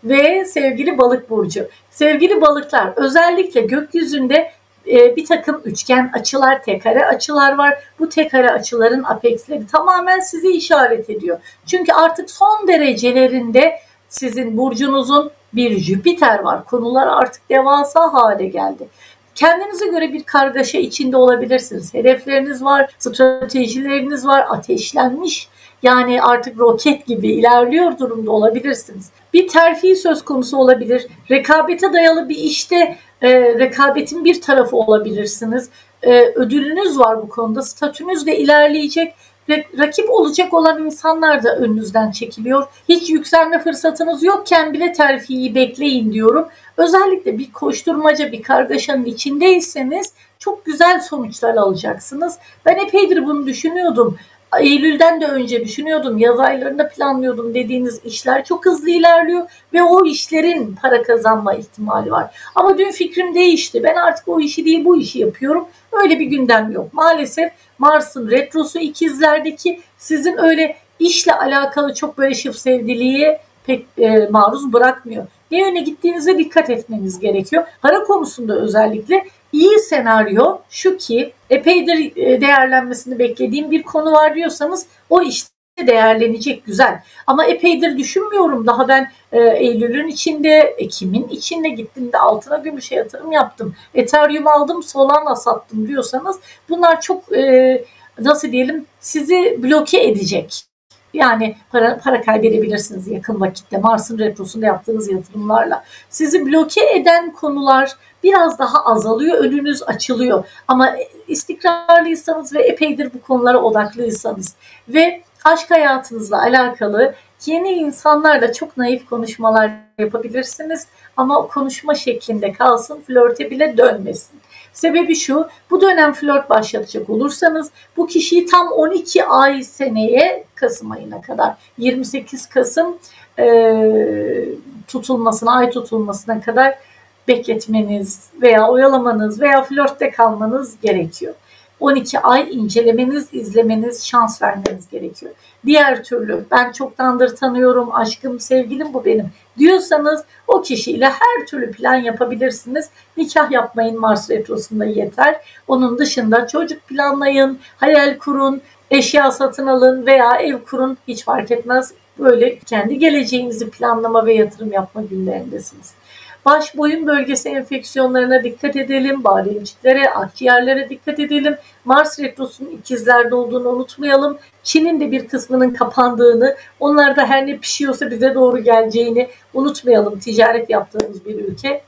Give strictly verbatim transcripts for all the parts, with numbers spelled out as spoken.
ve sevgili balık burcu. Sevgili balıklar, özellikle gökyüzünde e, bir takım üçgen açılar, tek kare açılar var. Bu tek kare açıların apeksleri tamamen sizi işaret ediyor. Çünkü artık son derecelerinde sizin burcunuzun bir Jüpiter var. Konular artık devasa hale geldi. Kendinize göre bir kargaşa içinde olabilirsiniz. Hedefleriniz var, stratejileriniz var, ateşlenmiş. Yani artık roket gibi ilerliyor durumda olabilirsiniz. Bir terfi söz konusu olabilir. Rekabete dayalı bir işte e, rekabetin bir tarafı olabilirsiniz. E, ödülünüz var bu konuda. Statünüz de ilerleyecek. Rakip olacak olan insanlar da önünüzden çekiliyor. Hiç yükselme fırsatınız yokken bile terfiyi bekleyin diyorum. Özellikle bir koşturmaca, bir kargaşanın içindeyseniz çok güzel sonuçlar alacaksınız. Ben epeydir bunu düşünüyordum. Eylül'den de önce düşünüyordum, yaz aylarında planlıyordum dediğiniz işler çok hızlı ilerliyor ve o işlerin para kazanma ihtimali var. Ama dün fikrim değişti. Ben artık o işi değil bu işi yapıyorum. Öyle bir gündem yok. Maalesef Mars'ın retrosu ikizlerdeki sizin öyle işle alakalı çok böyle şıp sevdiliğe pek e, maruz bırakmıyor. Ne yöne gittiğinize dikkat etmeniz gerekiyor. Para konusunda özellikle iyi senaryo şu ki epeydir değerlenmesini beklediğim bir konu var diyorsanız o işte değerlenecek, güzel. Ama epeydir düşünmüyorum. Daha ben e, Eylül'ün içinde, Ekim'in içinde gittim de altına gümüşe yatırım yaptım. Ethereum aldım, Solana sattım diyorsanız bunlar çok e, nasıl diyelim sizi bloke edecek. Yani para, para kaybedebilirsiniz yakın vakitte Mars'ın retrosunda yaptığınız yatırımlarla. Sizi bloke eden konular biraz daha azalıyor, önünüz açılıyor. Ama istikrarlıysanız ve epeydir bu konulara odaklıysanız ve aşk hayatınızla alakalı yeni insanlarla çok naif konuşmalar yapabilirsiniz. Ama o konuşma şeklinde kalsın, flörte bile dönmesin. Sebebi şu, bu dönem flört başlatacak olursanız bu kişiyi tam on iki ay seneye Kasım ayına kadar yirmi sekiz Kasım e, tutulmasına, ay tutulmasına kadar bekletmeniz veya oyalamanız veya flörtte kalmanız gerekiyor. on iki ay incelemeniz, izlemeniz, şans vermeniz gerekiyor. Diğer türlü ben çoktandır tanıyorum, aşkım, sevgilim bu benim diyorsanız o kişiyle her türlü plan yapabilirsiniz. Nikah yapmayın Mars retrosunda yeter. Onun dışında çocuk planlayın, hayal kurun, eşya satın alın veya ev kurun, hiç fark etmez. Böyle kendi geleceğinizi planlama ve yatırım yapma günlerindesiniz. Baş boyun bölgesi enfeksiyonlarına dikkat edelim. Bademciklere, akciğerlere dikkat edelim. Mars retrosunun ikizlerde olduğunu unutmayalım. Çin'in de bir kısmının kapandığını, onlar da her ne pişiyorsa bize doğru geleceğini unutmayalım. Ticaret yaptığımız bir ülke.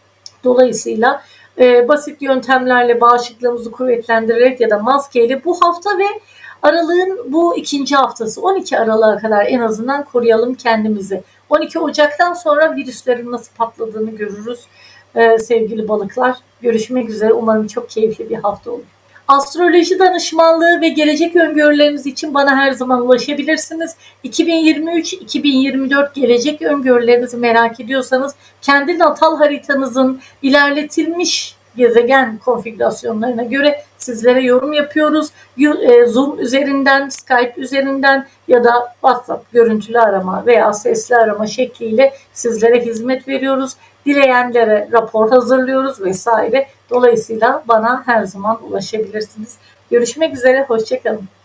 Dolayısıyla e, basit yöntemlerle bağışıklığımızı kuvvetlendirerek ya da maskeyle bu hafta ve Aralığın bu ikinci haftası on iki Aralık'a kadar en azından koruyalım kendimizi. on iki Ocak'tan sonra virüslerin nasıl patladığını görürüz ee, sevgili balıklar. Görüşmek üzere. Umarım çok keyifli bir hafta olur. Astroloji danışmanlığı ve gelecek öngörüleriniz için bana her zaman ulaşabilirsiniz. iki bin yirmi üç iki bin yirmi dört gelecek öngörülerinizi merak ediyorsanız kendi natal haritanızın ilerletilmiş gezegen konfigürasyonlarına göre sizlere yorum yapıyoruz. Zoom üzerinden, Skype üzerinden ya da WhatsApp görüntülü arama veya sesli arama şekliyle sizlere hizmet veriyoruz. Dileyenlere rapor hazırlıyoruz vesaire. Dolayısıyla bana her zaman ulaşabilirsiniz. Görüşmek üzere, hoşça kalın.